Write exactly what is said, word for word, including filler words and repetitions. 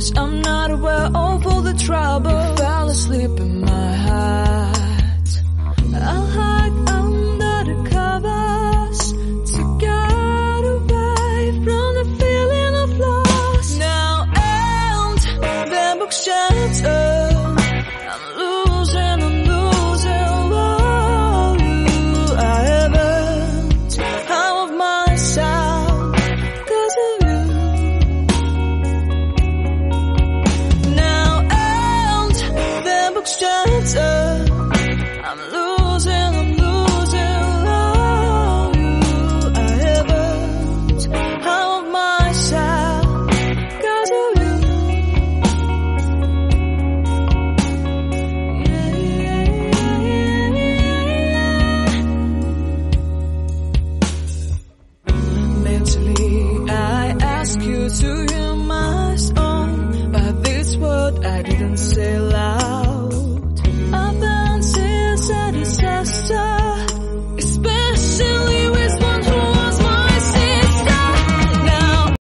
'cause I'm not aware of all the trouble. You fell asleep in my heart. I'll hide